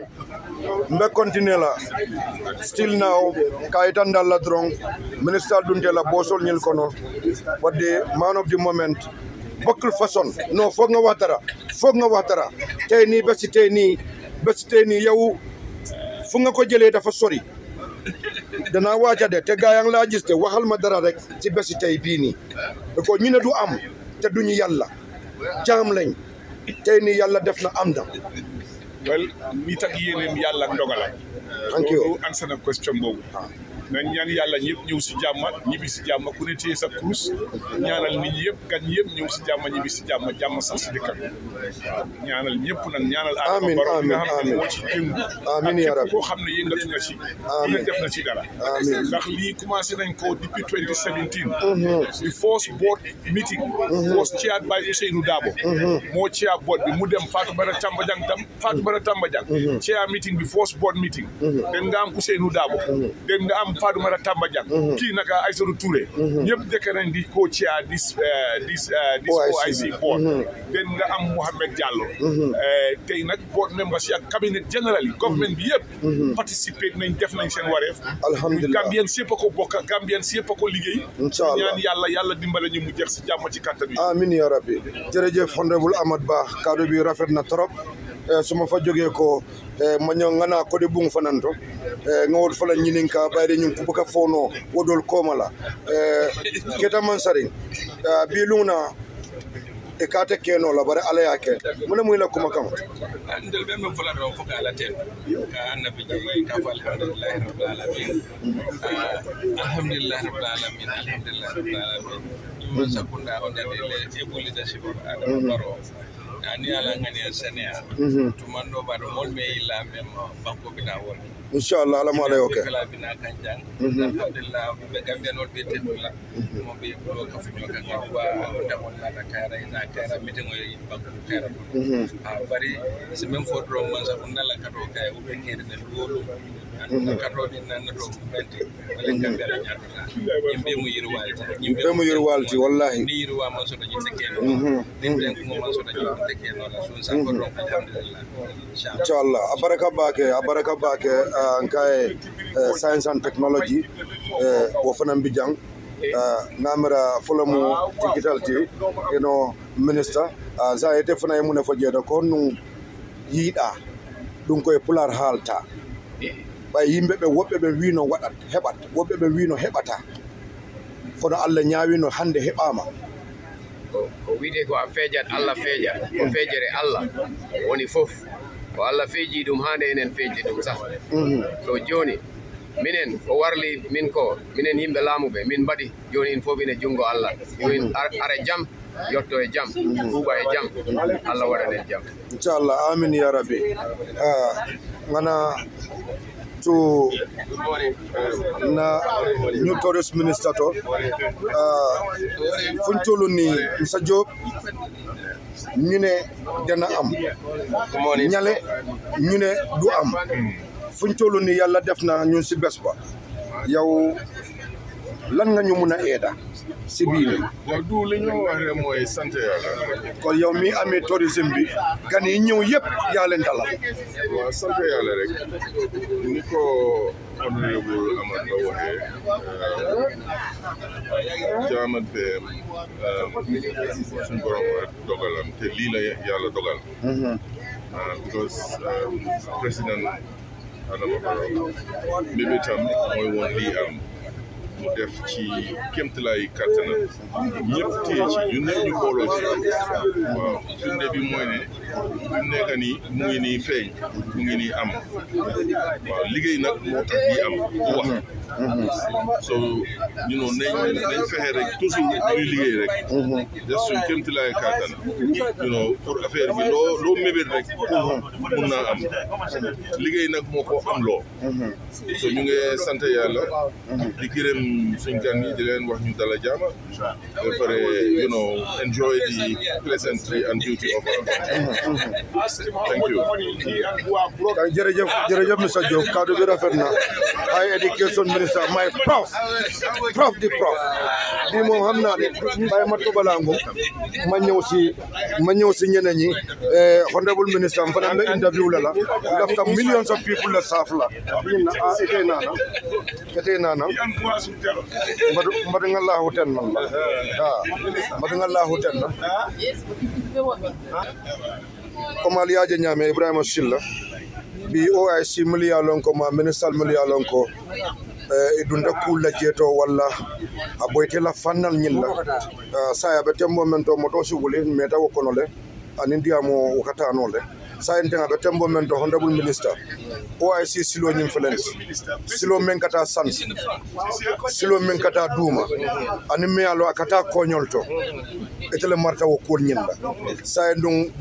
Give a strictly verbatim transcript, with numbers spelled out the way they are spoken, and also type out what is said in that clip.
mbe continue la still now kaitan dalla drong minister dunte la bosol ñil kono wadde man of the moment bokul façon non foog nga wax dara foog nga wax dara tey nii ba si tey nii ba si tey nii yow fu nga ko jëlee dafa sori danaa waaja de te gaa yaa ngi laa gis te waxal ma dara rek ci bési tey bii nii ko ñu ne du am te duñu yàlla jaam lañ tey nii yàlla def na am na. well mi tak yéeneem yàlla ndogalam. thank you loolu answer na question boobu. nañ ñaan yàlla ñëpp ñëw si jàmm ñibbi si jàmm ku ne téye sa kurus ñaanal nit ñi yëpp gan yëpp ñëw si jàmm ñibbi si jàmm jàmm sax si dëkk bi waaw ñaanal ñëpp nag ñaanal amiin amiin nga xam ne moo ci yëngu amiin yaa rabbi koo xam ne yëngatu nga ci ku ne def na ci dara ndax lii commencé nañ ko depuis twenty seventeen the first board meeting was chaired by Ousainou Darboe moo chair board bi mu dem Fatou Bara Tambajang tam Fatou Bara Tambajang chair meeting bi first board meeting den nga am Ousainou Darboe den nga am Fatoumata Tambajang kii naka Aïssatou Touré ñëpp jëkk nañ di ko ci dis dis dis O I C board den nga am Mohamed Diallo tey nag board members ak cabinet general yi government bi yëpp participate nañ def nañ seen wareef alhamdulilah Gambien si yëpp a ko bokk Gambien si yëpp a ko liggéey inshallah ñaan yàlla yàlla dimbale ñu mu jeex si jàmm ci kàttan bi amiin ya rabbi jërëjëf honorable Amat Bah kaddu bi rafet na trop suma fa jógee ko ma ñoo ngana ko de bung fananto ngawol fala ñinin ka bayre ñun ku ka fono wodol komala keta man sari bi luna e kate keno la bare ala yake muna muy la kuma kam andel ben mo fala do foka ala ten ka annabi ji ka fa alhamdulillah rabbil alamin alhamdulillah rabbil alamin alhamdulillah rabbil alamin mo sakunda on dade le e leadership adam baro ani ala ngani senia tumando bado mol me ila mem banko bina wol inshallah ala mala yoke kala bina kanjang alhamdulillah be gambe non be tedula mo be ko ka fu nyoka ngwa onda mon la kara ina kara meeting o banko kara ah bari se même fo dro man sa kunna la kato kay o be kede ne lolu an kato din nan do benti wala gambe la nyata yimbe mu yirwalti yimbe mu yirwalti wallahi ni yirwa man so dañi tekeno din den ko man so dañi tekeno la sun sa ko do alhamdulillah inshallah abaraka bake abaraka bake nkae science and technology wo fana mbijang namara fulamu digital ti you know minister za ete fana mu ne fo jeeda ko nu yida dum koy pular halta bay yimbe be wobbe be wino wadat hebat wobbe be wino hebata kono Allah nyaawino hande hebama ko wiide ko a feejat Allah feeja ko feejere Allah woni fof ko Allah feeji dum hande enen feeji dum sax so joni minen ko warli min ko minen yimbe laamuɓe min mbaɗi joni in fof ine jungo Allah min are jam yotto e jam tuuba e jam Allah waɗanen jam inchallah amin ya rabbi ngana to na new tourist minister to funtolu ni Moussa Diop ñu ne dana am ñale ñu ne du am funtolu ni yàlla def na ñun si bés ba yow lan nga ñu mun a eeda si biir waaw du li ñu wax rek mooy sant yàlla kon yow mi amee tourisme bi gan yi ñëw yëpp yaa leen dalal waaw sant yàlla rek ni ko honorable Amat Bah waxee jaamante suñ borom dogalam te lii la yàlla dogal because président Adama Barrow mébétam mooy woon lii am mu def ci kéemtalaay kàttanam ñëpp téye ci ñun ñëpp ñu booloo ci waaw firnde bi mooy ne fi mu nekk nii mu ngi nii feeñ mu ngi nii am waaw liggéey nag moo tax di am du wax so you know nañ nañ fexe rek toujours ñuy liggéey rek def suñ kéemtalaay kàttan you know pour affaire bi loo loo mébét rek mun naa am liggéey nag moo ko am loo so ñu ngi sant yàlla di gërëm suñ gan yi di leen wax ñu dala jaama ba pare you know enjoy the pleasantry and beauty of our thank you jërëjëf jërëjëf monsieur Diop kaddu bi rafet na high education minister my prof prof di prof di moom xam naa ne bàyyi ma tobalangu ma ñëw si ma ñëw si ñeneen ñi honorable minister am fana la interview la la dafta millions of people la saaf la ñin na ah ete nana ete nana mbadu mbadu nga laahu ten man la ah mbadu nga laahu ten la comme aliaje ñame Ibrahima Silla bi O I C miliya lonko ma minister miliya lonko e dunda kulla jeto walla a boyte la fannal ñilla saya be tembo men to moto suguli meta wokono le anin diamo wakata no le sa entenga be tembo men to honorable minister O I C silo ñim felen silo men kata sans silo men kata duma anin me alo akata konyol to etele marta wo kol ñilla sa endung